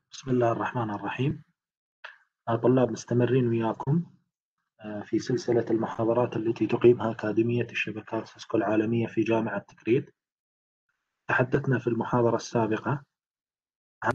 بسم الله الرحمن الرحيم. طلاب مستمرين وياكم في سلسلة المحاضرات التي تقيمها أكاديمية الشبكات سيسكو العالمية في جامعة تكريت. تحدثنا في المحاضرة السابقة عن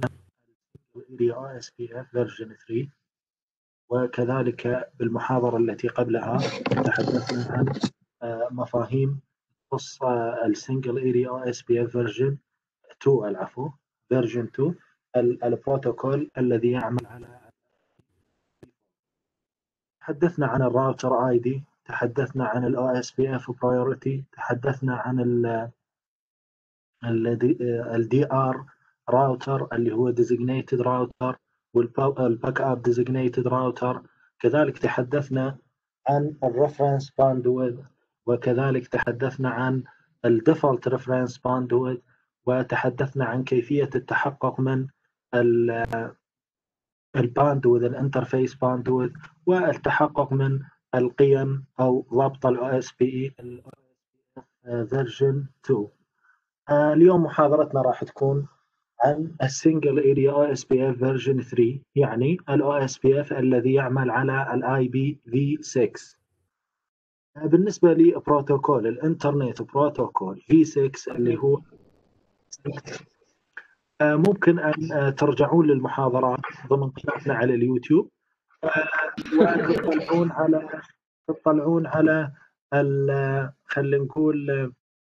OSPF version 3، وكذلك بالمحاضرة التي قبلها تحدثنا عن مفاهيم تخص السنجل اريا OSPF version 2 العفو version 2 البروتوكول الذي يعمل على. تحدثنا عن الراوتر اي دي، تحدثنا عن الاو اس بي اف برايورتي، تحدثنا عن الدي ار راوتر اللي هو ديزيجنيتد راوتر والباك اب ديزيجنيتد راوتر. كذلك تحدثنا عن الريفرنس باندويث، وكذلك تحدثنا عن الديفولت ريفرنس باندويث، وتحدثنا عن كيفية التحقق من الباندويث الانترفيس باندويث، والتحقق من القيم او ضبط الاو اس بي اي فيرجن 2. اليوم محاضرتنا راح تكون عن السنجل اريا او اس بي اف فيرجن 3، يعني الاو اس بي اف الذي يعمل على الاي بي في 6. بالنسبه لبروتوكول الانترنت بروتوكول في 6 اللي هو ممكن ان ترجعون للمحاضرات ضمن قناتنا على اليوتيوب وتطلعون على خلينا نقول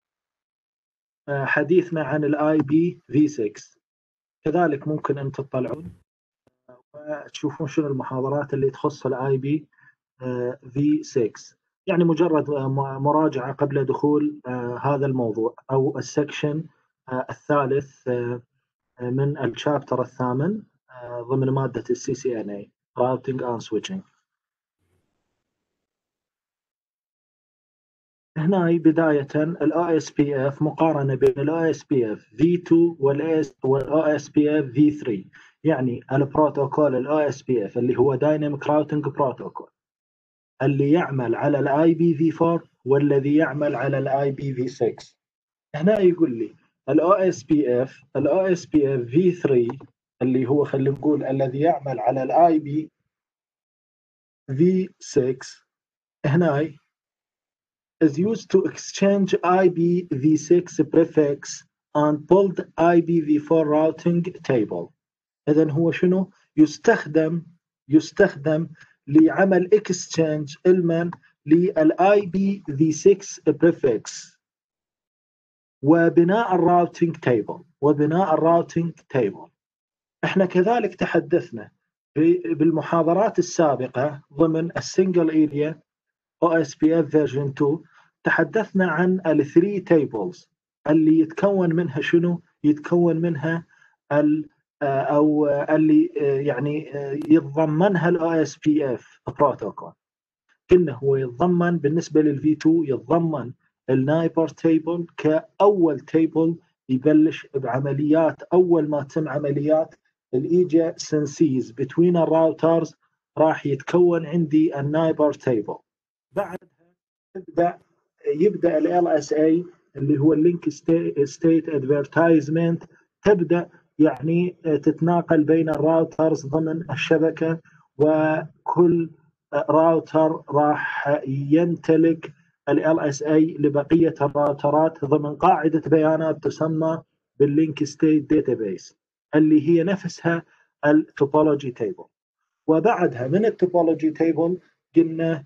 حديثنا عن الاي بي في 6. كذلك ممكن ان تطلعون وتشوفون شنو المحاضرات اللي تخص الاي بي في 6، يعني مجرد مراجعه قبل دخول هذا الموضوع او السكشن الثالث من الشابتر الثامن ضمن ماده السي سي ان اي راوتنج اند سويتشنج. هنا بداية ال OSPF مقارنة بين ال OSPF V2 وال OSPF V3، يعني البروتوكول ال OSPF اللي هو Dynamic Routing Protocol اللي يعمل على ال IPv4 والذي يعمل على ال IPv6. هنا يقول لي ال OSPF V3 اللي هو خلينا نقول الذي يعمل على ال IPv6 هنا is used to exchange IPv6 prefix and build IPv4 routing table. إذن هو شنو؟ يستخدم لعمل exchange لمن لل IPv6 prefix وبناء الراوتينج تيبل. احنا كذلك تحدثنا بالمحاضرات السابقة ضمن السنجل اريا OSPF version 2، تحدثنا عن ال 3 tables اللي يتكون منها شنو؟ يتكون منها او اللي يعني يتضمنها ال OSPF protocol. قلنا هو يتضمن بالنسبة لل V2 يتضمن النايبر تيبل كأول تيبل يبلش بعمليات. أول ما تتم عمليات الإيجا سنسيز بين الراوترز راح يتكون عندي النايبر تيبل. بعدها يبدا ال LSA اللي هو اللينك ستيت ادفرتايزمنت، تبدا يعني تتناقل بين الراوترز ضمن الشبكه، وكل راوتر راح يمتلك ال LSA لبقيه الراوترات ضمن قاعده بيانات تسمى باللينك ستيت داتابيس اللي هي نفسها التوبولوجي تيبل. وبعدها من التوبولوجي تيبل قلنا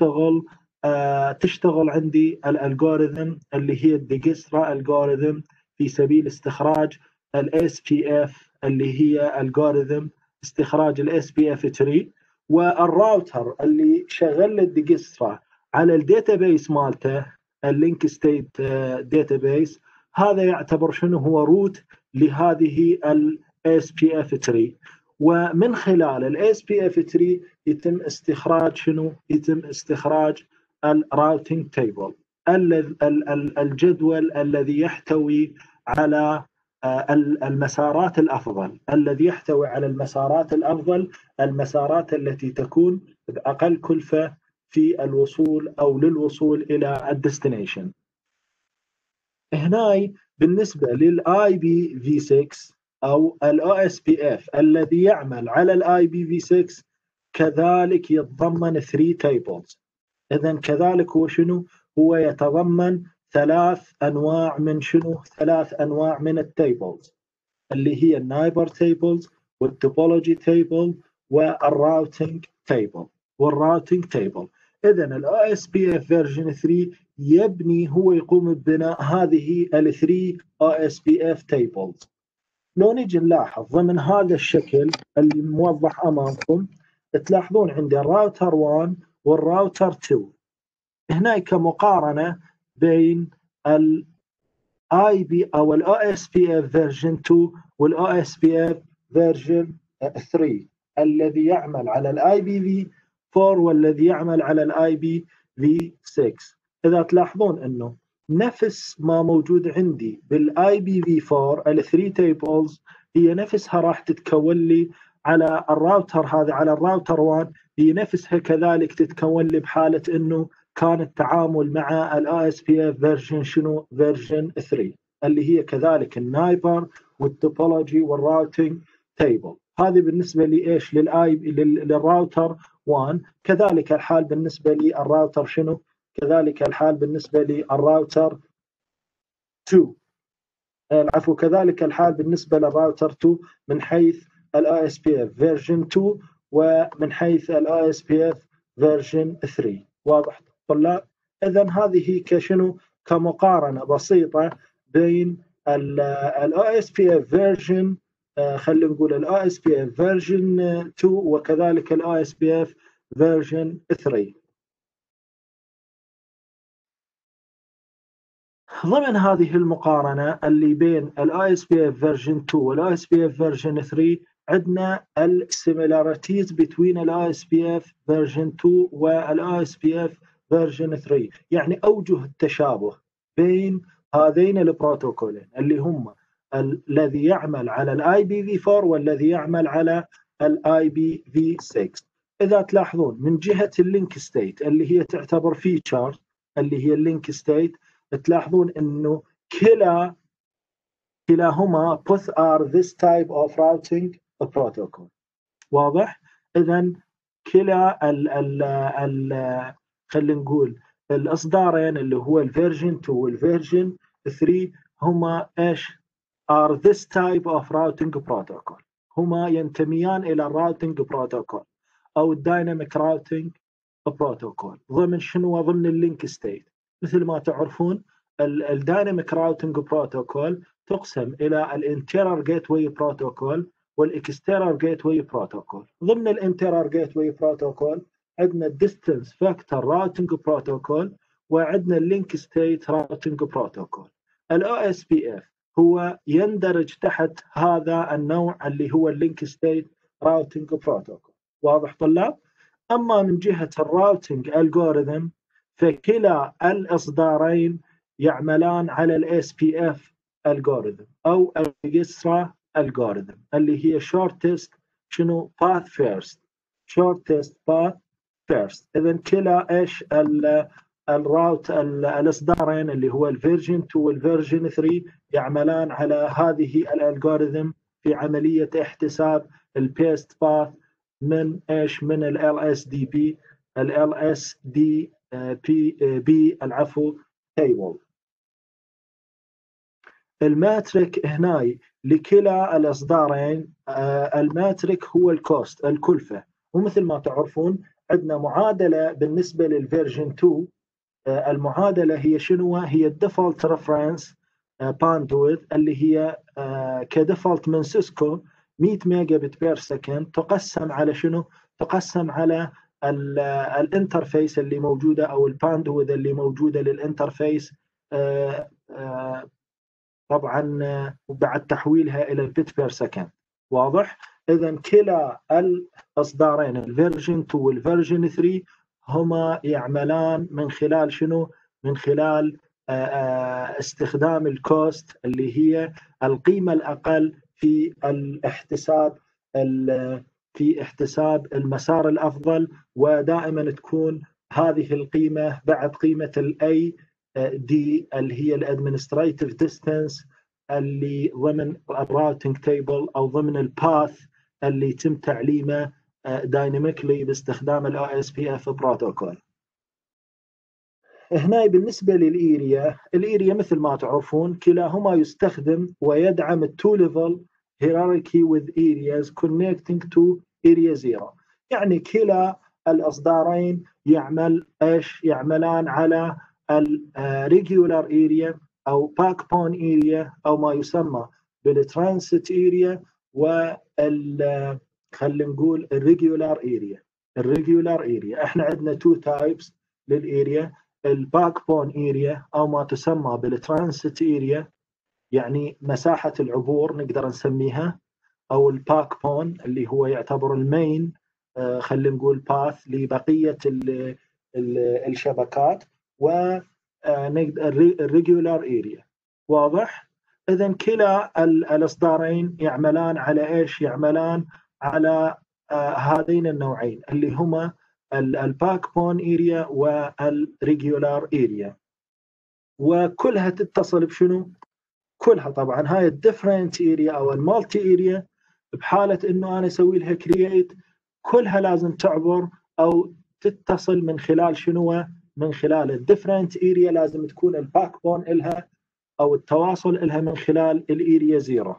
تشتغل عندي الالجوريثم اللي هي الديجسترا الجوريثم في سبيل استخراج الاس بي اف اللي هي الجوريثم استخراج الاس بي اف 3. والراوتر اللي شغل الديجسترا على الداتابيس مالته اللينك ستيت داتابيس، هذا يعتبر شنو هو روت لهذه الاس بي اف 3. ومن خلال الاس بي اف 3 يتم استخراج شنو؟ يتم استخراج الراوتينج تيبل، الجدول الذي يحتوي على المسارات الافضل، الذي يحتوي على المسارات الافضل، المسارات التي تكون باقل كلفه في الوصول او للوصول الى الديستنيشن. هنا بالنسبه للاي بي في 6 أو ال OSPF الذي يعمل على ال IPv6 كذلك يتضمن 3 tables. إذا كذلك هو شنو؟ هو يتضمن 3 أنواع من شنو؟ 3 أنواع من التيبلز اللي هي النايبر تيبلز والتوبولوجي تيبل والراوتنج تيبل إذا ال OSPF version 3 يبني هو يقوم ببناء هذه ال 3 OSPF tables. لو نجي نلاحظ ضمن هذا الشكل اللي موضح أمامكم تلاحظون عندي الراوتر 1 والراوتر 2. هناك مقارنة بين ال IP أو ال OSPF version 2 وال OSPF version 3 الذي يعمل على ال IPv4 والذي يعمل على ال IPv6. إذا تلاحظون أنه نفس ما موجود عندي بال IPv4 ال 3 tables هي نفسها راح تتكون لي على الراوتر هذا، على الراوتر 1 هي نفسها كذلك تتكون لي بحالة أنه كان التعامل مع ال OSPF version شنو؟ version 3 اللي هي كذلك النايبر والتوبولوجي والراوتنج تيبل. هذه بالنسبة لي إيش؟ للراوتر 1. كذلك الحال بالنسبة لي الراوتر شنو؟ كذلك الحال بالنسبة لي الراوتر 2. العفو، كذلك الحال بالنسبة للراوتر 2 من حيث ال OSPF version 2 ومن حيث ال OSPF version 3. واضح طلاب؟ إذن هذه كشنو؟ كمقارنة بسيطة بين ال OSPF version خلينا نقول ال OSPF version 2 وكذلك ال OSPF version 3. ضمن هذه المقارنة اللي بين ال OSPF version 2 وال OSPF version 3 عندنا ال similarities between ال OSPF version 2 وال OSPF version 3، يعني أوجه التشابه بين هذين البروتوكولين اللي هم الذي يعمل على ال IPv4 والذي يعمل على ال IPv6. إذا تلاحظون من جهة اللينك ستيت اللي هي تعتبر فيتشر اللي هي اللينك ستيت، تلاحظون انه كلاهما both are this type of routing protocol. واضح؟ اذا كلا خلينا نقول الاصدارين اللي هو الفيرجن 2 والفيرجن 3 هما ايش؟ are this type of routing protocol. هما ينتميان الى الراوتنج بروتوكول او الدايناميك راوتنج بروتوكول ضمن شنو؟ ضمن اللينك ستيت. مثل ما تعرفون الدايناميك راوتنج بروتوكول تقسم الى الانترنال جيت واي بروتوكول والاكسترنال جيت واي بروتوكول. ضمن الانترنال جيت واي بروتوكول عندنا الديستنس فاكتور راوتنج بروتوكول وعندنا اللينك ستيت راوتنج بروتوكول. الاو اس بي اف هو يندرج تحت هذا النوع اللي هو اللينك ستيت راوتنج بروتوكول. واضح طلاب؟ اما من جهه الراوتنج الجوريثم فكلا الاصدارين يعملان على الاس بي اف الجوريثم او الجسرة الجوريثم اللي هي shortest شنو path first shortest path first. اذا كلا ايش الراوت الاصدارين اللي هو الفيرجن 2 والفيرجن 3 يعملان على هذه الالجوريثم في عمليه احتساب البيست باث من ايش؟ من ال اس دي بي العفو تيبل. الماتريك هنا لكلا الاصدارين الماتريك هو الكوست الكلفه، ومثل ما تعرفون عندنا معادله بالنسبه للفيرجن 2. المعادله هي شنو؟ هي الديفولت ريفرنس باندويث اللي هي كديفولت من سيسكو 100 ميجا بت بير سكند تقسم على شنو؟ تقسم على الانترفيس اللي موجوده او الباندويث اللي موجوده للانترفيس طبعا بعد تحويلها الى البت بير سكند. واضح؟ اذا كلا الاصدارين الفيرجن 2 والفيرجن 3 هما يعملان من خلال شنو؟ من خلال استخدام الكوست اللي هي القيمه الاقل في الاحتساب في احتساب المسار الافضل، ودائما تكون هذه القيمه بعد قيمه الاي دي اللي هي الادمنستريتيف ديستانس اللي ضمن الراوتنج تيبل او ضمن الباث اللي يتم تعليمه دايناميكلي باستخدام الاو اس بي اف بروتوكول. هنا بالنسبه الاريا مثل ما تعرفون كلاهما يستخدم ويدعم التو ليفل hierarchy with areas connecting to area 0. يعني كلا الاصدارين يعملان على الريجولار اريا او باك بون اريا او ما يسمى بالترانسيت اريا وال خلينا نقول الريجولار اريا. احنا عندنا تو تايبس للاريا، الباك بون اريا او ما تسمى بالترانسيت اريا، يعني مساحه العبور نقدر نسميها، او الباك بون اللي هو يعتبر المين خلينا نقول باث لبقيه الشبكات، و الريجولار اريا. واضح؟ اذا كلا الاصدارين يعملان على ايش؟ يعملان على هذين النوعين اللي هما الباك بون اريا والريجولار اريا، وكلها تتصل بشنو؟ كلها طبعا هاي الديفرنت اريا او المالتي اريا بحاله انه انا اسوي لها كرييت كلها لازم تعبر او تتصل من خلال شنو؟ من خلال الديفرنت اريا لازم تكون الباك بون لها او التواصل لها من خلال الاريا 0.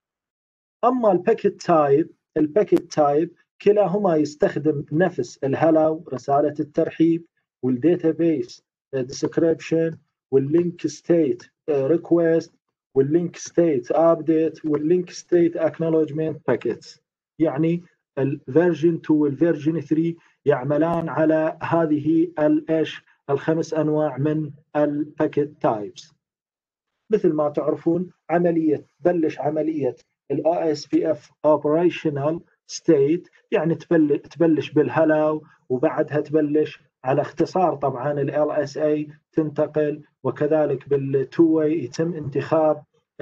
اما الباكيت تايب كلاهما يستخدم نفس الهلو رساله الترحيب والداتابيس ديسكريبشن واللينك ستيت ريكويست واللينك ستيت ابديت واللينك ستيت اكنولجمنت باكيتس. يعني الفيرجن 2 والفيرجن 3 يعملان على هذه الايش؟ الخمس انواع من الباكيت تايبس. مثل ما تعرفون تبلش عمليه الاو اس بي اف اوبريشنال ستيت، يعني تبلش بالهلو وبعدها تبلش على اختصار طبعا ال اس اي تنتقل، وكذلك بالتو واي يتم انتخاب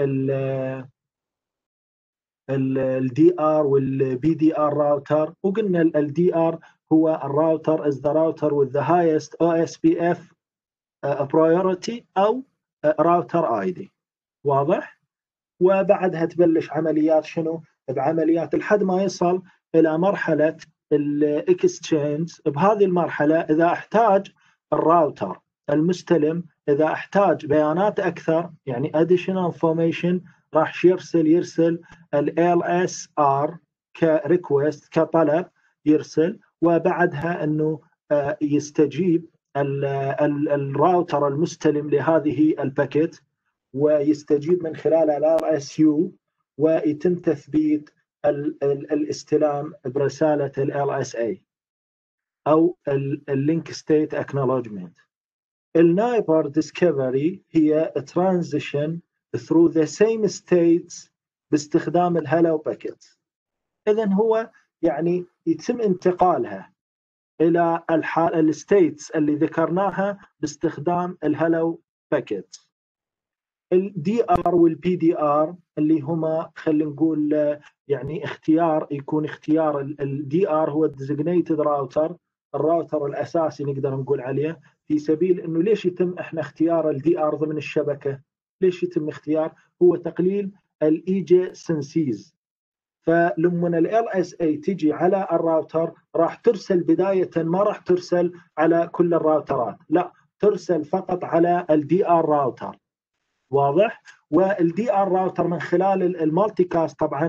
الدي ار والبي دي ار راوتر. وقلنا الدي ار هو الراوتر از ذا راوتر with the highest OSPF priority او راوتر اي دي. واضح؟ وبعدها تبلش عمليات شنو؟ بعمليات لحد ما يصل الى مرحله الاكستشينج. بهذه المرحله اذا احتاج الراوتر المستلم، اذا احتاج بيانات اكثر يعني additional information، راح يرسل ال LSR كريكوست كطلب يرسل، وبعدها انه يستجيب الراوتر المستلم لهذه الباكيت ويستجيب من خلال الار اس يو، ويتم تثبيت الاستلام برساله ال اس اي او اللينك ستيت اكنولجمنت. النايبر ديسكفري هي ترانزيشن through the same states باستخدام الهلو باكيت. اذا هو يعني يتم انتقالها الى الستيتس اللي ذكرناها باستخدام الهلو باكيت. الدي ار والبي دي ار اللي هما خلينا نقول يعني يكون اختيار الدي ار هو الديزيجنيتد راوتر، الراوتر الاساسي نقدر نقول عليه، في سبيل انه ليش يتم احنا اختيار الدي ار ضمن الشبكه؟ ليش يتم اختيار؟ هو تقليل الايجي سنسيز. فلما ال اس اي تجي على الراوتر راح ترسل بدايه، ما راح ترسل على كل الراوترات، لا ترسل فقط على الدي ار راوتر. واضح؟ والدي ار راوتر من خلال المالتي كاست طبعا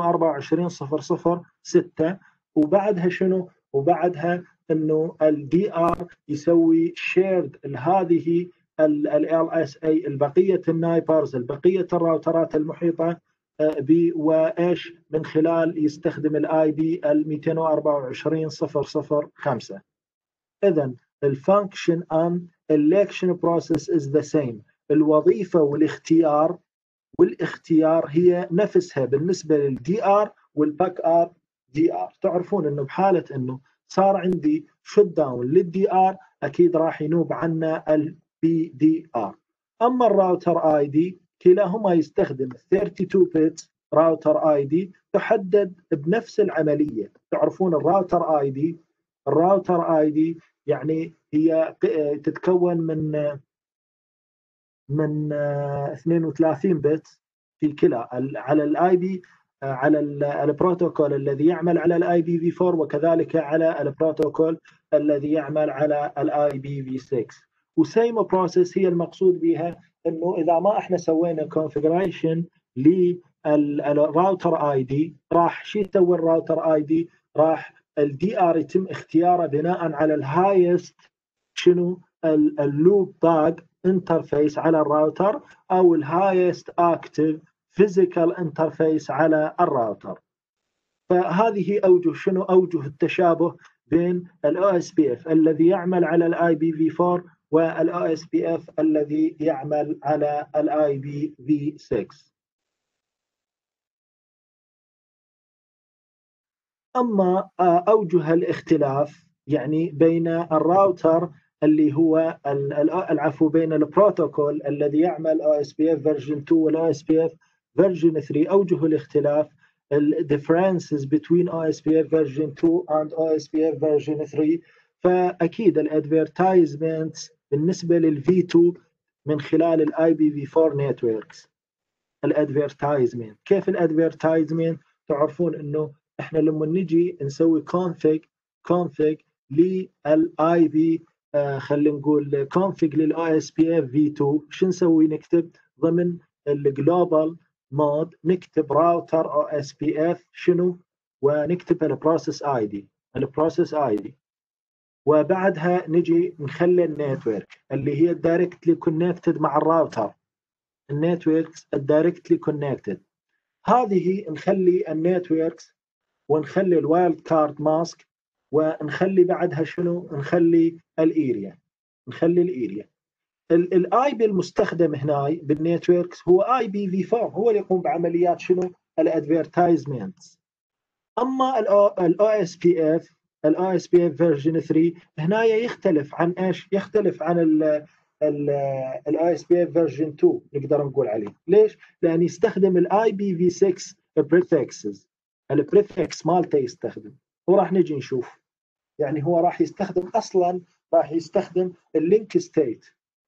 224.0.0.6، وبعدها شنو؟ وبعدها انه الدي ار يسوي شيرد لهذه ال اس اي البقيه النايبرز البقيه الراوترات المحيطه وايش؟ من خلال يستخدم الاي بي 224.0.0.5. اذا الفانكشن ان election process is the same. الوظيفه والاختيار هي نفسها بالنسبه للدي ار والباك اب دي ار. تعرفون انه بحاله انه صار عندي شت داون للدي ار اكيد راح ينوب عنا البي دي ار. اما الراوتر اي دي كلاهما يستخدم 32 بت راوتر اي دي تحدد بنفس العمليه. تعرفون الراوتر اي دي يعني هي تتكون من 32 بت في كلا على الاي بي، على البروتوكول الذي يعمل على الاي بي في 4 وكذلك على البروتوكول الذي يعمل على الاي بي في 6. وسيم بروسيس هي المقصود بها انه اذا ما احنا سوينا كونفجريشن للراوتر اي دي، راح شو يسوي الراوتر اي دي؟ راح الدي ار يتم اختياره بناء على الهايست شنو اللوب باج انترفيس على الراوتر او الهايست اكتف فيزيكال انترفيس على الراوتر. فهذه اوجه شنو؟ اوجه التشابه بين الاو اس بي اف الذي يعمل على الاي بي في 4 والاو اس بي اف الذي يعمل على الاي بي في 6. اما اوجه الاختلاف يعني بين الراوتر اللي هو العفو بين البروتوكول الذي يعمل او اس بي اف فيرجن 2 والاو اس بي اف فيرجن 3، اوجه الاختلاف differences between OSPF version 2 and OSPF version 3. فاكيد الادفيرتايزمنت بالنسبه للفي 2 من خلال الاي بي في 4 نتوركس. الادفيرتايزمنت، كيف الادفيرتايزمنت؟ تعرفون انه احنا لما نجي نسوي config للاي بي، خلينا نقول config للاو اس بي اف في 2، شو نسوي؟ نكتب ضمن الجلوبال مود نكتب راوتر او اس بي اف شنو، ونكتب البروسيس اي دي، وبعدها نجي نخلي النتورك اللي هي دايركتلي كونكتد مع الراوتر، النتوركس الدايركتلي كونكتد هذه نخلي النتوركس ونخلي الوايلد كارد ماسك، ونخلي بعدها شنو؟ نخلي الاريا. الاي بي المستخدم هنا بالنتوركس هو اي بي في 4، هو اللي يقوم بعمليات شنو؟ الادفيرتايزمنت. اما الاو اس بي اف فيرجن 3 هنا يختلف عن ايش؟ يختلف عن الاو اس بي اف فيرجن 2 نقدر نقول عليه. ليش؟ لان يستخدم الاي بي في 6 بريفكسز، البريفكس مالته يستخدم، وراح نجي نشوف. يعني هو راح يستخدم اصلا، راح يستخدم اللينك ستيت،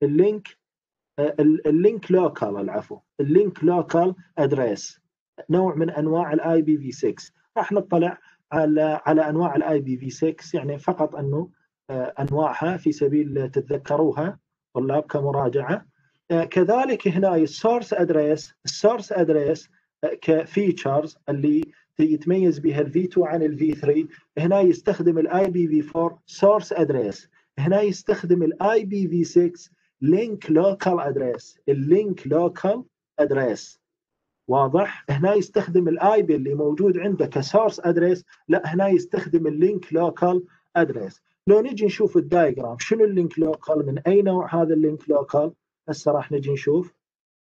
اللينك لوكال، العفو اللينك لوكال ادريس، نوع من انواع الاي بي في 6. راح نطلع على انواع الاي بي في 6، يعني فقط انه انواعها في سبيل تتذكروها طلاب كمراجعه. كذلك هنا السورس ادريس كفيتشرز اللي يتميز بها الفي 2 عن الفي 3. هنا يستخدم الاي بي في 4 سورس ادريس، هنا يستخدم الاي بي في 6 لينك لوكال ادريس، اللينك لوكال ادريس. واضح؟ هنا يستخدم الاي بي اللي موجود عنده كسورس ادريس، لا هنا يستخدم اللينك لوكال ادريس. لو نجي نشوف الدايجرام شنو اللينك لوكال، من اي نوع هذا اللينك لوكال، هسه راح نجي نشوف.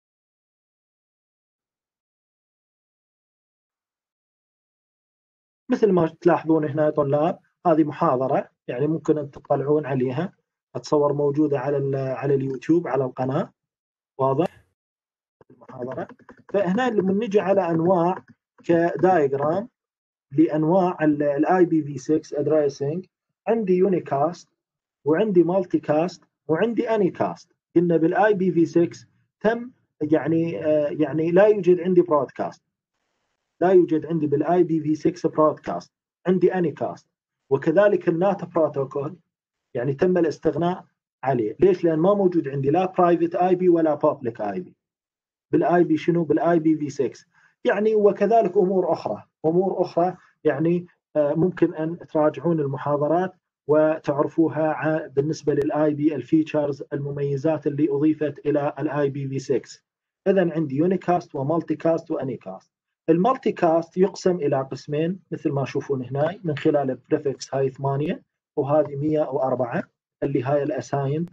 مثل ما تلاحظون هنا يا طلاب، هذه محاضرة يعني ممكن ان تطلعون عليها، اتصور موجودة على اليوتيوب على القناة. واضح المحاضرة؟ فهنا لما نجي على انواع كدايجرام لانواع الاي بي في 6 ادريسنج، عندي يونيكاست وعندي مالتي كاست وعندي اني كاست. قلنا بالاي بي في 6 تم يعني لا يوجد عندي برودكاست، لا يوجد عندي بالاي بي في 6 برودكاست، عندي اني كاست. وكذلك النات بروتوكول يعني تم الاستغناء عليه. ليش؟ لان ما موجود عندي لا برايفت اي بي ولا بابليك اي بي بالاي بي شنو؟ بالاي بي في 6. يعني وكذلك امور اخرى يعني ممكن ان تراجعون المحاضرات وتعرفوها بالنسبه للاي بي، الفيتشرز المميزات اللي اضيفت الى الاي بي في 6. اذا عندي يونيكاست ومالتي كاست واني كاست. المالتي كاست يقسم الى قسمين مثل ما تشوفون هنا من خلال البريفكس، هاي 8 وهذه 104 اللي هاي الاسايند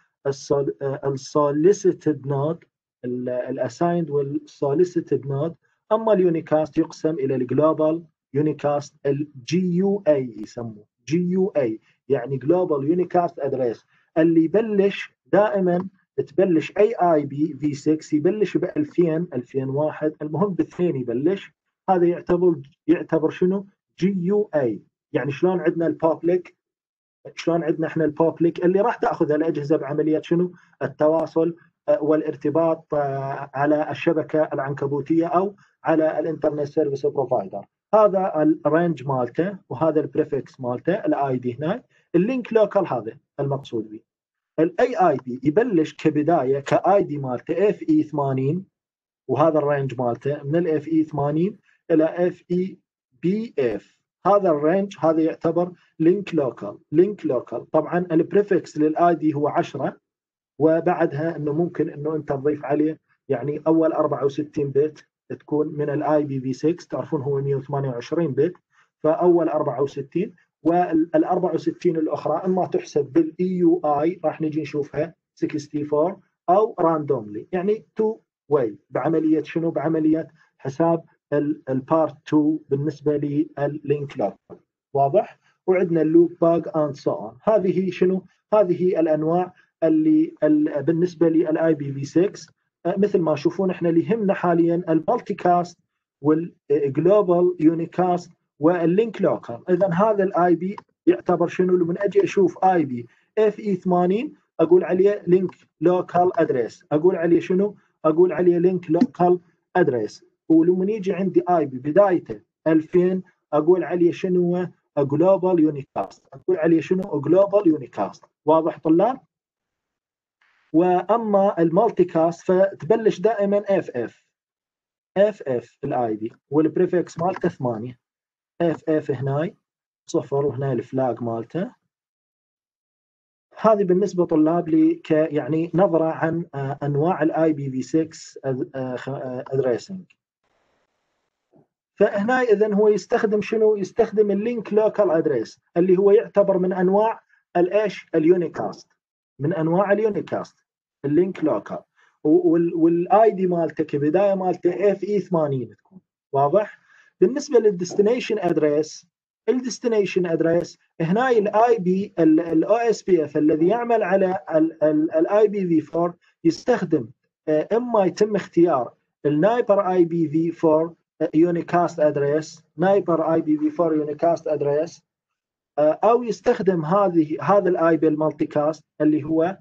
والسوليسيتد نود، الاسايند والسوليسيتد نود. اما اليونيكاست يقسم الى الجلوبال يونيكاست، الجي يو اي يسموه جي يو اي، يعني جلوبال يونيكاست ادريس، اللي يبلش دائما تبلش اي بي في 6 يبلش ب 2000 2001، المهم باثنين يبلش. هذا يعتبر شنو؟ جي يو اي. يعني شلون عندنا البابليك، شلون عندنا احنا البابليك اللي راح تاخذ الاجهزه بعمليه شنو؟ التواصل والارتباط على الشبكه العنكبوتيه او على الانترنت سيرفيس بروفايدر. هذا الرينج مالته وهذا البريفكس مالته الاي دي هنا. اللينك لوكال هذا المقصود به. الاي اي دي يبلش كبدايه كاي دي مالته اف اي 80 وهذا الرينج مالته من الاف اي 80 الى اف اي بي اف. هذا الرينج هذا يعتبر لينك لوكال. طبعا البريفكس للاي دي هو 10 وبعدها انه ممكن انه انت تضيف عليه يعني اول 64 بت تكون من الاي بي في 6. تعرفون هو 128 بت فاول 64 وال 64 الاخرى اما تحسب بالاي يو اي راح نجي نشوفها 64 او راندوملي يعني 2 واي بعمليه شنو؟ بعمليه حساب البارت 2 بالنسبه لللينك لوك. واضح؟ وعندنا اللوب باج اند سو اون. هذه شنو؟ هذه الانواع اللي بالنسبه للاي بي في 6 مثل ما تشوفون احنا اللي يهمنا حاليا المالتي كاست والجلوبال يونيكاست واللينك لوكال. اذا هذا الاي بي يعتبر شنو؟ لما اجي اشوف اي بي اف اي 80 اقول عليه لينك لوكال ادريس. اقول عليه شنو؟ اقول عليه لينك لوكال ادريس. ولما يجي عندي اي بي بدايته 2000 اقول عليه شنو؟ جلوبال يونيكاست. اقول عليه شنو؟ جلوبال يونيكاست. واضح طلاب؟ واما المالتي كاست فتبلش دائما اف الاي دي والبريفكس مالته 8 اف هنا 0 وهنا الفلاج مالته. هذه بالنسبه طلاب لي يعني نظره عن انواع الاي بي في 6 ادريسنج. فهنا اذا هو يستخدم شنو؟ يستخدم اللينك لوكال ادريس اللي هو يعتبر من انواع الايش؟ اليونيكاست. من انواع اليونيكاست اللينك لوكال. والاي دي مالته كبدايه مالته اف اي 80 تكون. واضح؟ بالنسبه للديستنيشن ادريس، الديستنيشن ادريس هنا الاي بي الاو اس بي اف الذي يعمل على الاي بي في 4 يستخدم اما يتم اختيار النايبر اي بي في 4 يونيكاست ادريس، نايبر اي بي في 4 يونيكاست ادريس، او يستخدم هذا الاي بي المالتي كاست اللي هو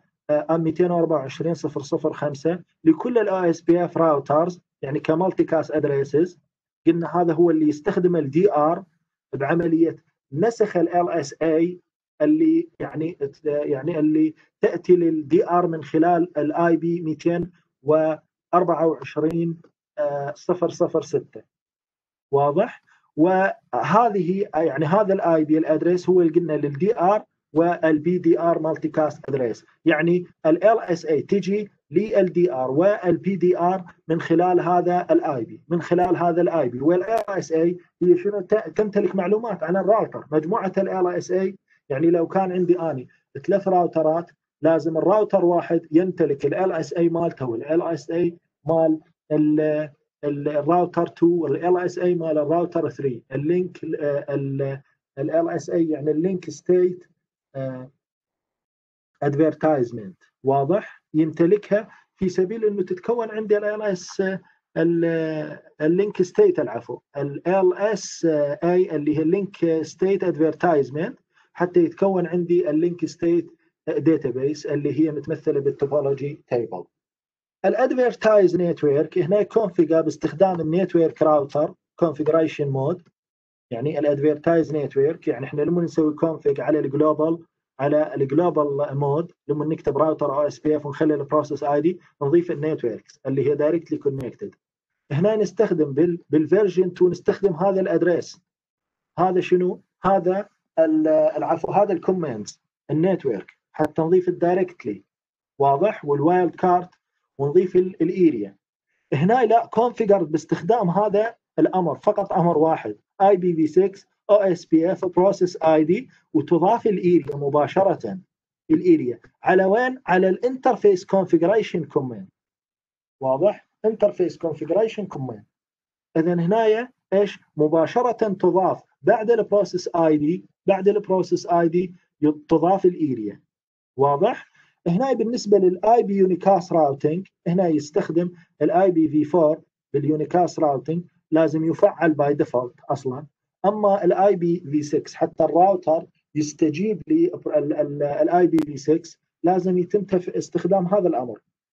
224.0.0.5 لكل الاو اس بي اف راوترز يعني كمالتي كاست ادريسز. قلنا هذا هو اللي يستخدم الدي ار بعمليه نسخ ال اس اي اللي يعني اللي تاتي للدي ار من خلال الاي بي 224.0.0.6. واضح؟ وهذه يعني هذا الاي بي الادريس هو اللي قلنا للدي ار والبي دي ار مالتي كاست ادريس. يعني ال اس اي تجي للدي ار والبي دي ار من خلال هذا الاي بي، من خلال هذا الاي بي. والال اس اي هي شنو؟ تمتلك معلومات عن الراوتر. مجموعه ال اس اي يعني لو كان عندي اني 3 راوترات لازم الراوتر واحد يمتلك ال اس اي مالته والال اس اي مال الراوتر 2 والال اس اي مال الراوتر 3. اللينك ال اس اي يعني اللينك ستيت ادفيرتايزمنت. واضح؟ يمتلكها في سبيل انه تتكون عندي ال اس اللينك ستيت العفو ال اس اي اللي هي اللينك ستيت ادفيرتايزمنت حتى يتكون عندي اللينك ستيت داتابيس اللي هي متمثله بالتوبولوجي تيبل. الادفيرتايز نتورك هنا كونفيجر باستخدام النتورك راوتر كونفيجريشن مود. يعني الادفيرتايز نتورك يعني احنا لما نسوي كونفيج على الجلوبال مود لما نكتب راوتر او اس بي اف ونخلي البروسيس اي دي نضيف النتوركس اللي هي دايركتلي كونكتد. هنا نستخدم بالفيرجن 2 نستخدم هذا الادريس. هذا شنو؟ هذا العفو هذا الكوماندز النتورك حتى نضيف الدايركتلي. واضح؟ والوايلد كارد ونضيف الاريا. هنا لا كونفيجر باستخدام هذا الامر فقط امر واحد اي بي في 6 او اس بي اف بروسيس اي دي وتضاف الاريا مباشره. الاريا على وين؟ على الانترفيس كونفيجريشن كوماند. واضح؟ انترفيس كونفيجريشن كوماند. اذا هنا ايش؟ مباشره تضاف بعد البروسيس اي دي، بعد البروسيس اي دي تضاف الاريا. واضح؟ هنا بالنسبه للاي بي يونيكاست راوتنج هنا يستخدم الاي بي في 4 باليونيكاست راوتنج لازم يفعل باي ديفولت اصلا. اما الاي بي في 6 حتى الراوتر يستجيب للاي بي في 6 لازم يتم استخدام هذا الامر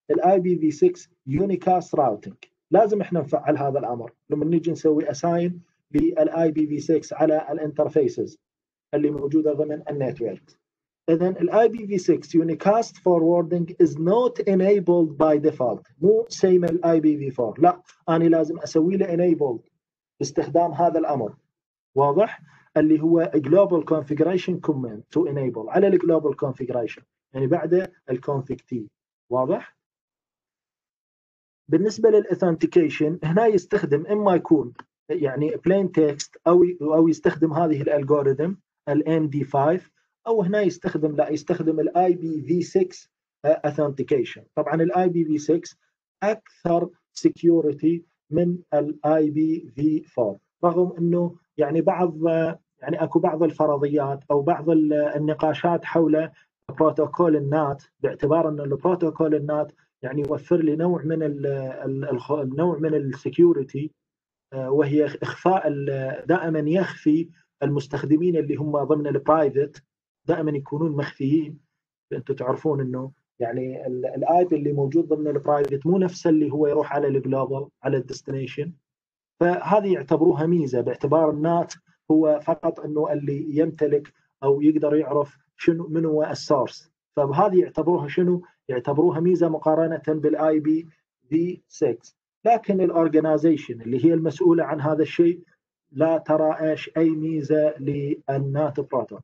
الاي بي في 6 يونيكاست راوتنج. لازم احنا نفعل هذا الامر لما نيجي نسوي اساين للاي بي في 6 على الانترفيسز اللي موجوده ضمن النتورك. اذا الاي بي في 6 يونيكاست فوروردنج از نوت enabled باي ديفولت، مو سيم الاي بي في 4، لا انا لازم اسوي له enable باستخدام هذا الامر. واضح؟ اللي هو global configuration command to enable على الجلوبال configuration، يعني بعد الconfig t. واضح؟ بالنسبه للاثنتيكيشن هنا يستخدم اما يكون يعني plain text او يستخدم هذه الالجوريثم الام دي 5، او هنا يستخدم الاي بي في 6 authentication. طبعا الاي بي في 6 اكثر security من الاي بي في 4، رغم انه يعني اكو بعض الفرضيات او بعض النقاشات حول بروتوكول النات، باعتبار ان البروتوكول النات يعني يوفر لي نوع من السكيورتي، وهي اخفاء دائما يخفي المستخدمين اللي هم ضمن البرايفت، دائما يكونون مخفيين. انتم تعرفون انه يعني الاي بي اللي موجود ضمن البرايفت مو نفسه اللي هو يروح على الجلوبال على الديستنيشن، فهذه يعتبروها ميزه، باعتبار النات هو فقط انه اللي يمتلك او يقدر يعرف من هو السورس، فهذه يعتبروها ميزه مقارنه بالاي بي في 6. لكن الاورجنايزيشن اللي هي المسؤوله عن هذا الشيء لا ترى اي ميزه للنات بروتوكول.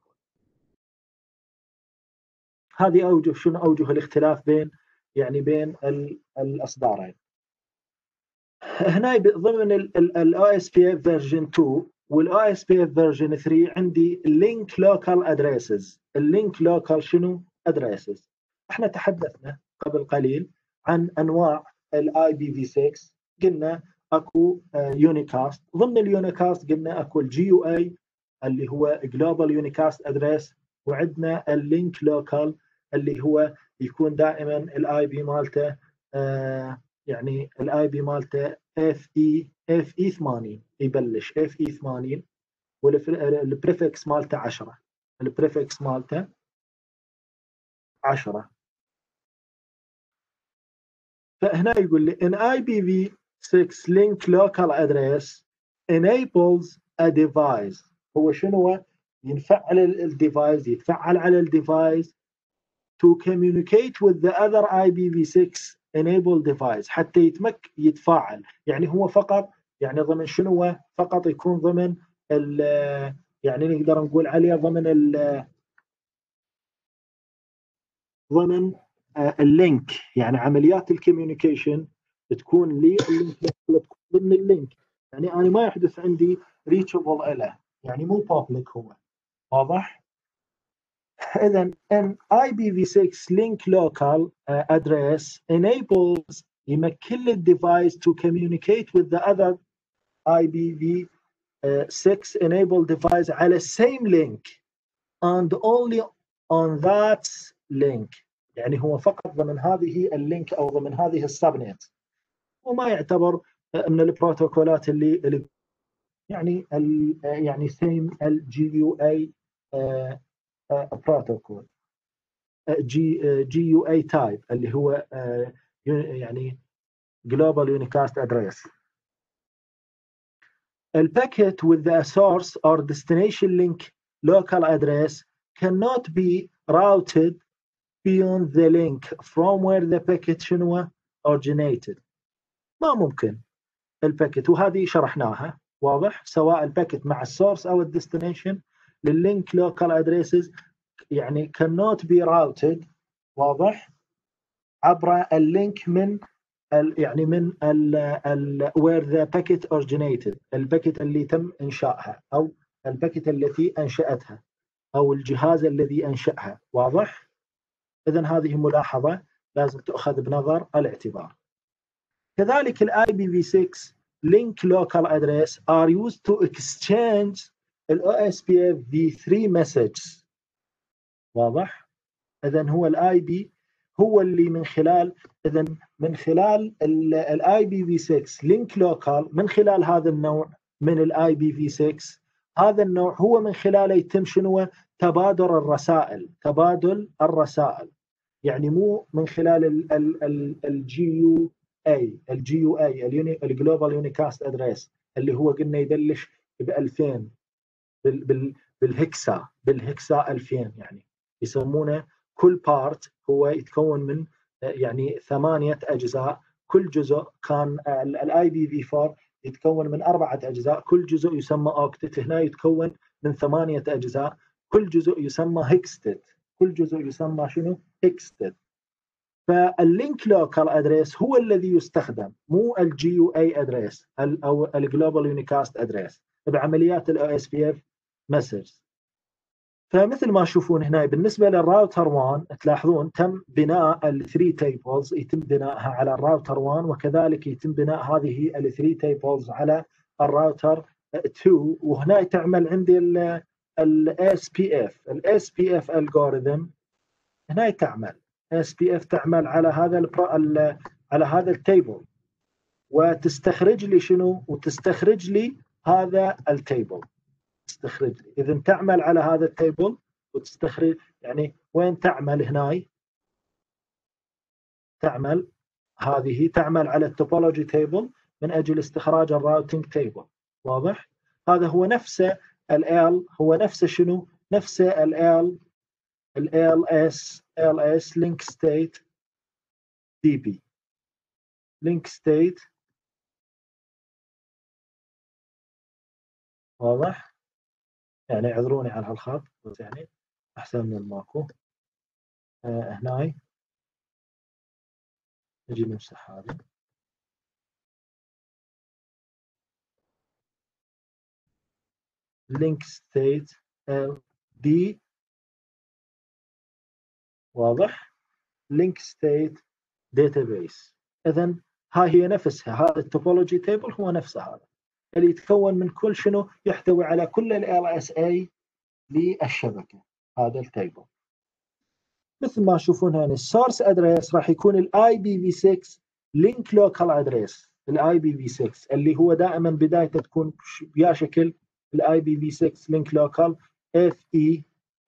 هذه اوجه الاختلاف بين الاصدارين. هنا ضمن الاو اس بي اف فيرجن 2 والاو اس بي اف فيرجن 3 عندي لينك لوكال ادريسز. اللينك لوكال شنو؟ ادريسز. احنا تحدثنا قبل قليل عن انواع الاي بي في 6، قلنا اكو يونيكاست، ضمن اليونيكاست قلنا اكو الجي يو اي اللي هو جلوبال يونيكاست ادريس، وعندنا اللينك لوكال اللي هو يكون دائما الاي بي مالته يعني الاي بي مالته اف اي 80 يبلش اف اي 80 والبريفكس مالته 10. البريفكس مالته 10. فهنا يقول لي ان IPv6 link local address enables a device. هو شنو؟ ينفعل الديفايس، يتفعل على الديفايس to communicate with the other IPv6 enable device، حتى يتفاعل. يعني هو فقط يعني ضمن شنو؟ فقط يكون ضمن يعني نقدر نقول عليه ضمن اللينك، يعني عمليات الكوميونيكيشن تكون لي ضمن اللينك، يعني انا ما يحدث عندي ريتشبل له، يعني مو بابليك هو. واضح؟ اذا ان IPv6 link local address enables يمكن الديفايس to communicate with the other IPv6 enabled device على same link and only on that link. يعني هو فقط ضمن هذه اللينك او ضمن هذه السبنت، وما يعتبر من البروتوكولات اللي يعني سيم الجي يو اي بروتوكول، جي يو اي تايب اللي هو يعني جلوبال يونيكاست ادريس. الباكيت with the source or destination link local address cannot be routed beyond the link from where the packet شنو originated. ما ممكن الباكيت، وهذه شرحناها واضح، سواء الباكيت مع السورس او الديستنيشن لللينك لوكال ادريسز يعني cannot be routed، واضح، عبر اللينك من يعني من where the packet originated، الباكيت اللي تم انشائها او الباكيت التي انشاتها او الجهاز الذي انشاها. واضح؟ اذا هذه ملاحظه لازم تؤخذ بنظر الاعتبار. كذلك الاي بي في 6 link local address are used to exchange OSPF v3 messages. واضح؟ اذا هو الاي بي هو اللي من خلال الاي بي في 6 link local، من خلال هذا النوع من الاي بي في 6، هذا النوع هو من خلاله يتم شنو؟ تبادل الرسائل. يعني مو من خلال الجي يو اي الجلوبال يونيكاست ادريس اللي هو قلنا يبلش ب 2000 بالهكسا 2000. يعني يسمونه كل بارت هو يتكون من يعني 8 اجزاء. كل جزء كان الاي بي في 4 يتكون من 4 اجزاء، كل جزء يسمى اوكتت. هنا يتكون من 8 اجزاء، كل جزء يسمى هيكستت. كل جزء يسمى شنو؟ هيكستت. فاللينك لوكال ادريس هو الذي يستخدم، مو الجي يو اي ادريس او الجلوبال يونيكاست ادريس بعمليات الاو اس بي اف مسج. فمثل ما تشوفون هنا بالنسبه للراوتر 1 تلاحظون تم بناء الثري تيبلز، يتم بنائها على الراوتر 1، وكذلك يتم بناء هذه الثري تيبلز على الراوتر 2. وهنا تعمل عندي الاس بي اف الجوريثم. هنا تعمل اس بي اف تعمل على هذا التيبل، وتستخرج لي شنو؟ وتستخرج لي هذا التيبل. تستخرج لي اذا تعمل على هذا التيبل وتستخرج. يعني وين تعمل؟ هنا تعمل تعمل على التوبولوجي تيبل من اجل استخراج الراوتنج تيبل. واضح؟ هذا هو نفسه ال هو نفسه شنو؟ نفسه ال LS لينك ستيت دي بي لينك ستيت. واضح؟ يعني اعذروني على هالخط، بس يعني احسن من الماكو. هنا نجي نمسح هذا. لينك ستيت دي. واضح؟ لينك ستيت داتابيس. اذا هاي هي نفسها، هذا التوبولوجي تيبل هو نفسه هذا اللي يتكون من كل شنو؟ يحتوي على كل ال اس اي للشبكه. هذا التيبل مثل ما تشوفون هنا السورس ادريس راح يكون الاي بي في 6 لينك لوكال ادريس. الاي بي في 6 اللي هو دائما بدايته تكون بيا شكل الاي بي في 6 لينك لوكال اف اي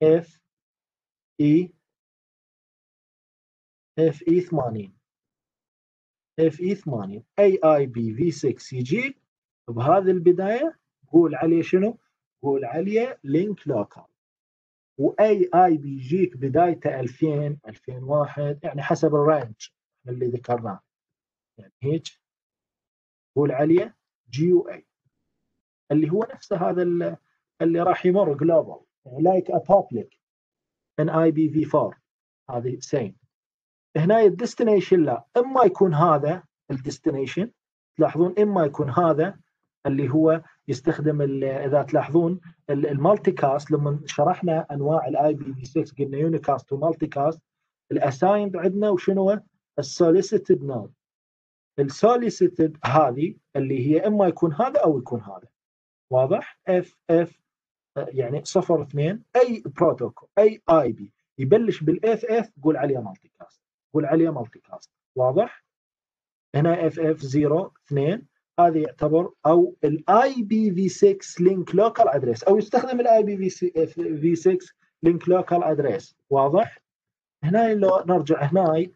80. اف اي 80 اي بي في 6 يجيك بهذه البدايه قول عليه شنو؟ قول عليه لينك لوكال. واي بي يجيك بدايته 2000 2001 يعني حسب الرينج اللي ذكرناه. يعني هيك قول عليه جي يو اي اللي هو نفسه هذا اللي راح يمر جلوبال لايك ا بابليك ان اي بي في 4. هذه سيم. هنا الديستنيشن لا، اما يكون هذا الديستنيشن. تلاحظون اما يكون هذا اللي هو يستخدم اذا تلاحظون المالتي كاست لما شرحنا انواع الاي بي في 6 قلنا يونيكاست ومالتي كاست. الاسايند عندنا وشنو؟ السوليسيتد نود. السوليسيتد هذه اللي هي اما يكون هذا او يكون هذا. واضح؟ اف يعني 02 اي بروتوكول اي بي يبلش بالاف قول عليه مالتي كاست. قول عليه مالتي كاست. واضح؟ هنا اف 02 هذا يعتبر او الاي بي في 6 لينك لوكال ادريس، او يستخدم الاي بي في 6 لينك لوكال ادريس. واضح؟ هنا لو نرجع هنا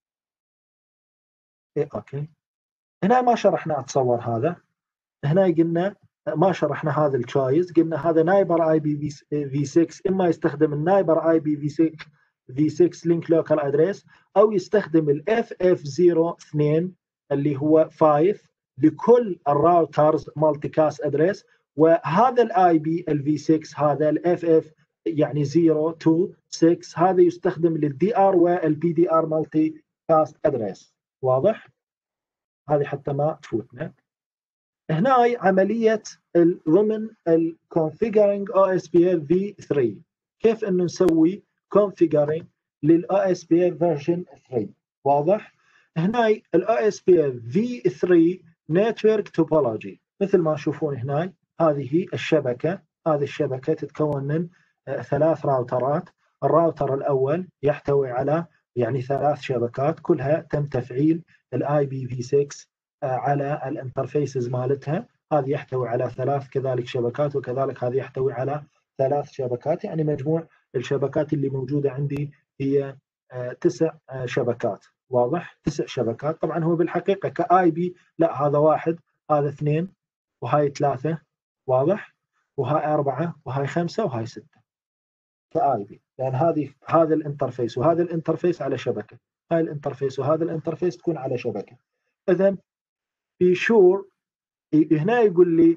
اوكي هنا ما شرحنا اتصور هذا. هنا قلنا ما شرحنا هذا التشايز، قلنا هذا نايبر اي بي في 6 اما يستخدم النايبر اي بي في 6 لينك لوكال ادريس، او يستخدم الاف 02 اللي هو 5 لكل الراوترز مالتي كاست ادريس. وهذا الاي بي الفي 6 هذا الاف يعني 0 2 6 هذا يستخدم للدي ار والبي دي ار مالتي كاست ادريس. واضح؟ هذه حتى ما تفوتنا. هنا عملية ضمن الكونفيجرينج او اس بي اف في 3 كيف انه نسوي كونفيجرينج للاو اس بي اف فيرجن 3. واضح؟ هنا الاو اس بي اف في 3 نتورك توبولوجي مثل ما تشوفون هنا. هذه الشبكة، هذه الشبكة تتكون من 3 راوترات. الراوتر الاول يحتوي على يعني 3 شبكات كلها تم تفعيل الاي بي في 6 على الانترفيسز مالتها. هذه يحتوي على 3 كذلك شبكات، وكذلك هذه يحتوي على 3 شبكات. يعني مجموع الشبكات اللي موجودة عندي هي 9 شبكات. واضح؟ 9 شبكات. طبعا هو بالحقيقة كآي بي لا، هذا 1 هذا 2 وهاي 3. واضح؟ وهاي 4 وهاي 5 وهاي 6 كآي بي، لأن هذا الانترفيس وهذا الانترفيس على شبكة، هاي الانترفيس وهذا الانترفيس تكون على شبكة. إذن في شور هنا يقول لي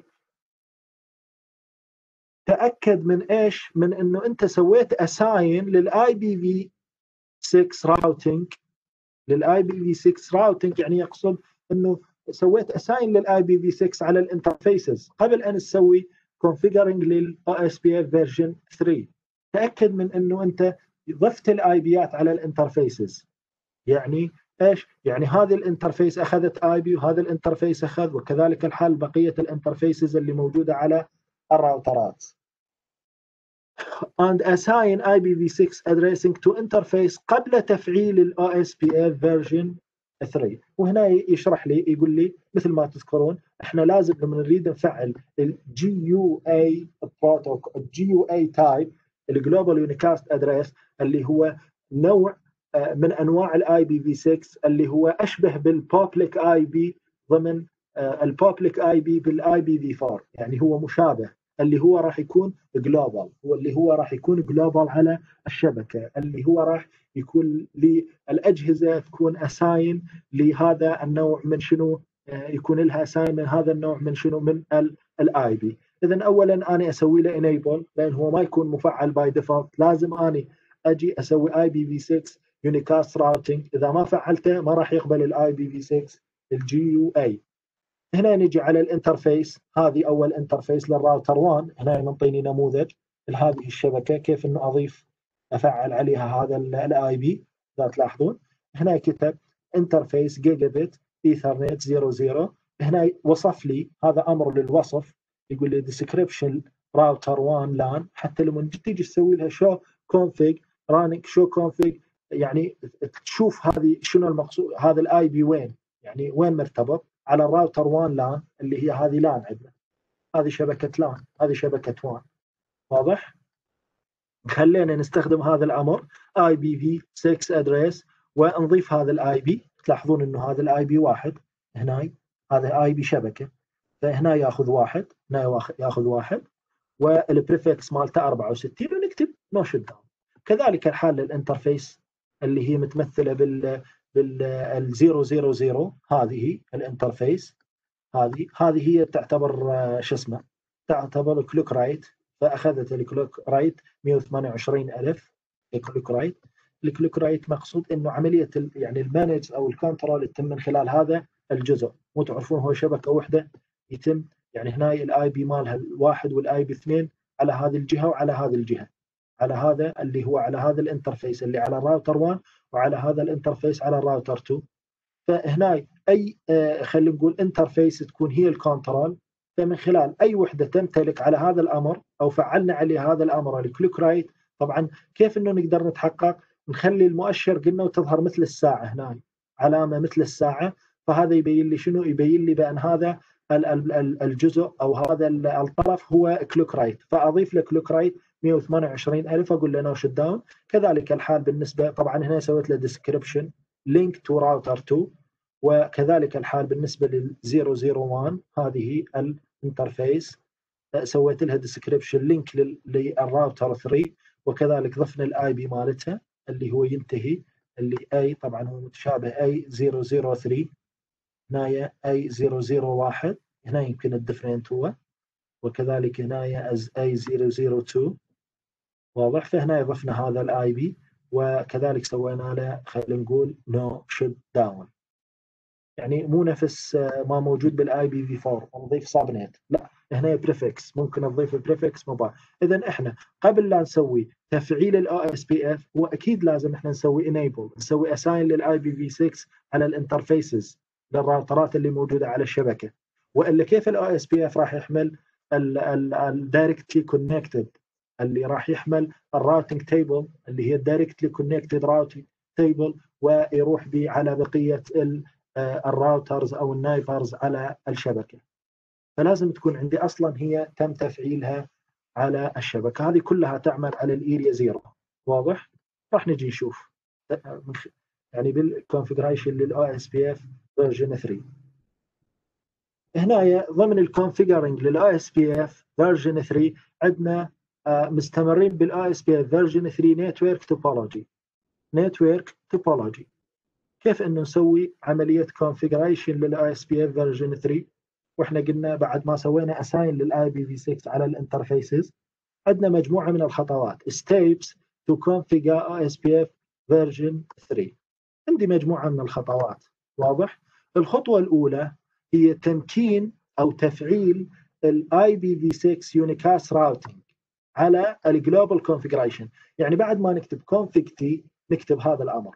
تأكد من إيش؟ من إنه أنت سويت أساين للآي بي في 6 راوتينج. للآي بي في 6 راوتينج يعني يقصد إنه سويت أساين للآي بي في 6 على الانترفيسز قبل أن تسوي configuring للOSPF version 3. تأكد من إنه أنت ضفت الآي بيات على الانترفيسز. يعني ايش؟ يعني هذه الانترفيس اخذت اي بي وهذا الانترفيس اخذ، وكذلك الحال بقيه الانترفيسز اللي موجوده على الراوترات. and assign IPv6 addressing to interface قبل تفعيل ال OSPF version 3. وهنا يشرح لي يقول لي مثل ما تذكرون احنا لازم لما نريد نفعل ال GUA protocol، ال GUA type الجلوبال يونيكاست ادريس اللي هو نوع من انواع الاي بي في 6 اللي هو اشبه بالبابليك اي بي ضمن البابليك اي بي بالاي بي في 4، يعني هو مشابه، اللي هو راح يكون جلوبال، واللي هو راح يكون جلوبال على الشبكه، اللي هو راح يكون للاجهزه تكون اساين لهذا النوع من شنو، يكون لها اساين من هذا النوع من شنو، من الاي بي. اذا اولا انا اسوي له انيبل لان هو ما يكون مفعل باي ديفولت، لازم اني اجي اسوي اي بي في 6 يونيكاست راوتينج. اذا ما فعلته ما راح يقبل الاي بي في 6 الجي يو اي. هنا نجي على الانترفيس، هذه اول انترفيس للراوتر 1. هنا منطيني نموذج لهذه الشبكه كيف انه اضيف افعل عليها هذا الاي بي. اذا تلاحظون هنا كتب انترفيس جيجا بت ايثرنت 00. هنا وصف لي، هذا امر للوصف، يقول لي ديسكريبشن راوتر 1 لان، حتى لما تيجي تسوي لها شو كونفيج رانك شو كونفيج، يعني تشوف هذه شنو المقصود، هذا الاي بي وين، يعني وين مرتبط على الراوتر 1 لان اللي هي هذه لان عندنا، هذه شبكه لان، هذه شبكه 1. واضح؟ خلينا نستخدم هذا الامر اي بي في 6 ادريس ونضيف هذا الاي بي. تلاحظون انه هذا الاي بي واحد هنا، هذا اي بي شبكه، فهنا ياخذ واحد، هنا ياخذ واحد، والبريفكس مالته 64 ونكتب نو شت داون. كذلك الحال للانترفيس اللي هي متمثله بال 000. هذه الانترفيس، هذه هي تعتبر شو اسمه، تعتبر كلوك رايت، فاخذت الكلوك رايت 128,000 كلوك رايت. الكلوك رايت مقصود انه عمليه يعني المانج او الكنترول تتم من خلال هذا الجزء. مو تعرفون هو شبكه واحده يتم، يعني هنا الاي بي مالها الواحد والاي بي اثنين على هذه الجهه وعلى هذه الجهه، على هذا اللي هو على هذا الانترفيس اللي على الراوتر 1 وعلى هذا الانترفيس على الراوتر 2. فهنا اي خلينا نقول انترفيس تكون هي الكنترول، فمن خلال اي وحده تمتلك على هذا الامر او فعلنا عليه هذا الامر الكليك رايت. طبعا كيف انه نقدر نتحقق؟ نخلي المؤشر قلنا وتظهر مثل الساعه هنا، علامه مثل الساعه، فهذا يبين لي شنو؟ يبين لي بان هذا الجزء او هذا الطرف هو كليك رايت، فاضيف له كليك رايت 128,000 اقول له نو شت داون. كذلك الحال بالنسبه، طبعا هنا سويت له ديسكربشن لينك تو راوتر 2، وكذلك الحال بالنسبه لل 001 هذه الانترفيس سويت لها ديسكربشن لينك للراوتر 3، وكذلك ضفنا الاي بي مالتها اللي هو ينتهي اللي اي، طبعا هو متشابه اي 003، هنا اي 001، هنا يمكن الديفرنت هو، وكذلك هنا اي 002. واضح؟ فهنا ضفنا هذا الاي بي وكذلك سوينا له خلينا نقول نو شت داون. يعني مو نفس ما موجود بالاي بي في 4 نضيف سب نت، لا هنا بريفكس، ممكن نضيف بريفكس موبايل. اذا احنا قبل لا نسوي تفعيل الاو اس بي اف هو اكيد لازم احنا نسوي انيبل، نسوي اساين للاي بي في 6 على الانترفيسز للراوترات اللي موجوده على الشبكه. والا كيف الاو اس بي اف راح يحمل الدايركتلي كونكتد، اللي راح يحمل الراوتنج تيبل اللي هي الدايركتلي كونكتد راوتنج تيبل، ويروح به على بقيه الراوترز او النايبرز على الشبكه. فلازم تكون عندي اصلا هي تم تفعيلها على الشبكه. هذه كلها تعمل على الاريا زيرو. واضح؟ راح نجي نشوف. يعني بالكونفجريشن للاو اس بي اف فيرجن 3. هنا ضمن الكونفجرنج للاو اس بي اف فيرجن 3 عندنا مستمرين بالاو اس بي اف فيرجن 3 نتورك توبولوجي. نتورك توبولوجي كيف انه نسوي عمليه كونفجريشن للاو اس بي اف فيرجن 3، واحنا قلنا بعد ما سوينا اساين للاي بي في 6 على الانترفيسز عندنا مجموعه من الخطوات steps to configure OSPF version 3. عندي مجموعه من الخطوات واضح. الخطوه الاولى هي تمكين او تفعيل الاي بي في 6 يونيكاست راوتنج على الجلوبال كونفجريشن. يعني بعد ما نكتب config t نكتب هذا الامر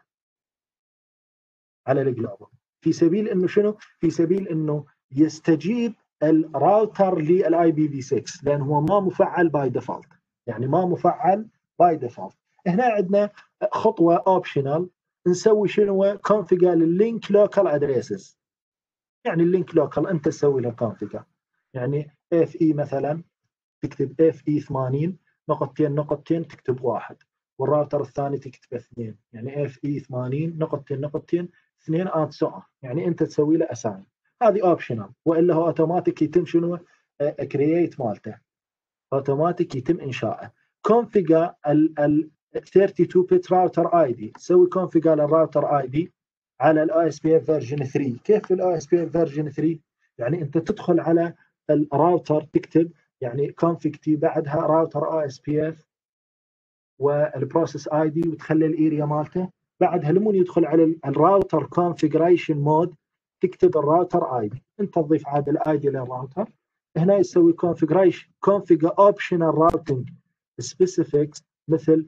على الجلوبال في سبيل انه شنو؟ في سبيل انه يستجيب الراوتر للاي بي في 6 لان هو ما مفعل باي ديفولت، يعني ما مفعل باي ديفولت. هنا عندنا خطوه اوبشنال نسوي شنو؟ كونفيجر لللينك لوكال ادريسز. يعني اللينك لوكال انت تسوي له كونفيجر، يعني اف اي مثلا تكتب اف اي 80 نقطتين نقطتين تكتب 1 والراوتر الثاني تكتب 2، يعني اف اي 80 نقطتين نقطتين 2 سعر، يعني انت تسوي له اساين. هذه اوبشنال والا هو اوتوماتيك يتم شنو؟ كرييت مالته اوتوماتيك يتم انشائه. كونفيجر ال 32 بت راوتر اي دي، تسوي كونفيجر للراوتر اي دي على الاو اس بي اف فيرجن 3. كيف الاو اس بي اف فيرجن 3؟ يعني انت تدخل على الراوتر تكتب يعني config t بعدها راوتر او اس بي اف والبروسيس اي دي وتخلي الاريا مالته، بعدها لمن يدخل على الراوتر كونفجريشن مود تكتب الراوتر اي دي، انت تضيف عاد الاي دي للراوتر. هنا يسوي كونفجريشن configure optional routing specifics مثل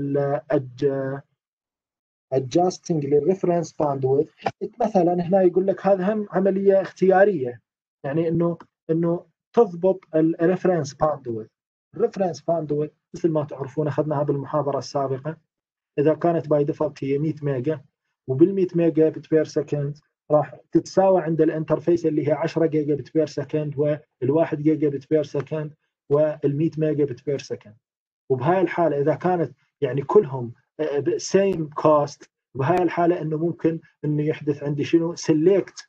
adjusting للريفرنس باندويث. مثلا هنا يقول لك هذا هم عمليه اختياريه، يعني انه تضبط الريفرنس باندويث. الريفرنس باندويث مثل ما تعرفون اخذناها بالمحاضره السابقه، اذا كانت باي ديفولت هي 100 ميجا، وبال100 ميجا بت بير سكند راح تتساوى عند الانترفيس اللي هي 10 جيجا بت بير سكند وال1 جيجا بت بير سكند وال100 ميجا بت بير سكند. وبهاي الحاله اذا كانت يعني كلهم سيم كوست، بهاي الحاله انه ممكن انه يحدث عندي شنو؟ سيلكت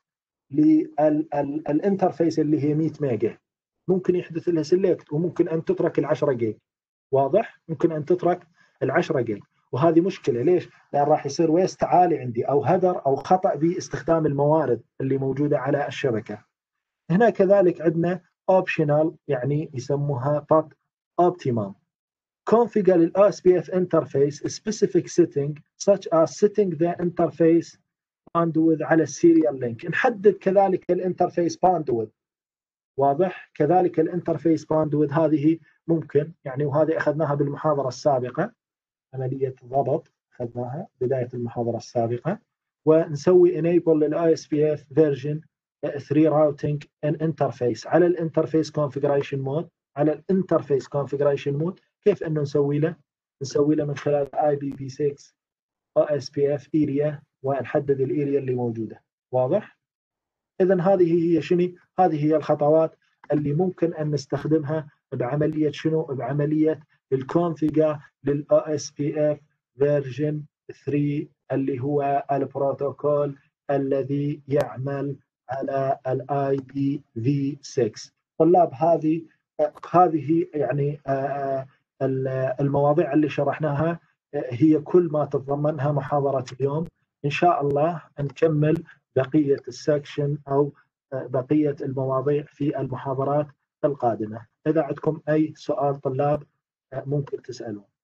للانترفيس اللي هي 100 ميجا، ممكن يحدث لها سيلكت وممكن ان تترك ال10 جيجا. واضح؟ ممكن ان تترك ال10 جيجا، وهذه مشكله. ليش؟ لان راح يصير ويست عالي عندي او هدر او خطا باستخدام الموارد اللي موجوده على الشبكه. هنا كذلك عندنا اوبشنال يعني يسموها بات اوبتيمم. configure ال OSPF interface specific setting such as setting the interface bandwidth على السيريال لينك. نحدد كذلك الانترفيس باندويث. واضح؟ كذلك الانترفيس باندويث هذه ممكن يعني، وهذه اخذناها بالمحاضره السابقه، عمليه ضبط اخذناها بدايه المحاضره السابقه. ونسوي enable لل OSPF version 3 routing and interface على الانترفيس configuration mode. على الانترفيس configuration mode كيف انه نسوي له؟ نسوي له من خلال IPv6 OSPF area ونحدد الاريا اللي موجوده. واضح؟ اذا هذه هي شنو؟ هذه هي الخطوات اللي ممكن ان نستخدمها بعمليه شنو؟ بعمليه الكونفيجر للاو اس بي اف فيرجن 3 اللي هو البروتوكول الذي يعمل على الاي بي في 6. طلاب هذه يعني المواضيع اللي شرحناها هي كل ما تتضمنها محاضرة اليوم. إن شاء الله نكمل بقية السكشن أو بقية المواضيع في المحاضرات القادمة. إذا عندكم أي سؤال طلاب ممكن تسألون.